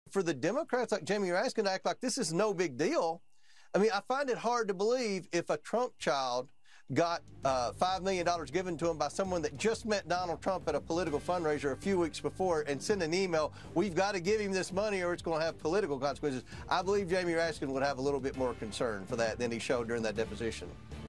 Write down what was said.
For the Democrats like Jamie Raskin to act like this is no big deal, I mean, I find it hard to believe if a Trump child got $5 million given to him by someone that just met Donald Trump at a political fundraiser a few weeks before and sent an email, we've got to give him this money or it's going to have political consequences. I believe Jamie Raskin would have a little bit more concern for that than he showed during that deposition.